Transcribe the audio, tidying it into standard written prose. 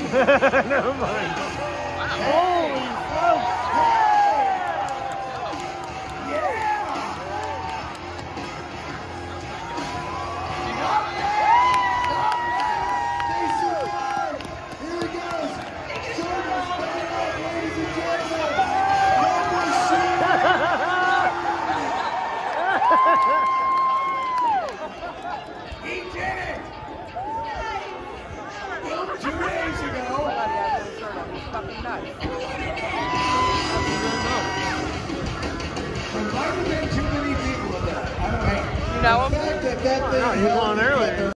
Never mind. Holy smokes! He did it! 2 days ago. There might have been too many people in there. I don't know. You know him? The fact that No, he was on earlier.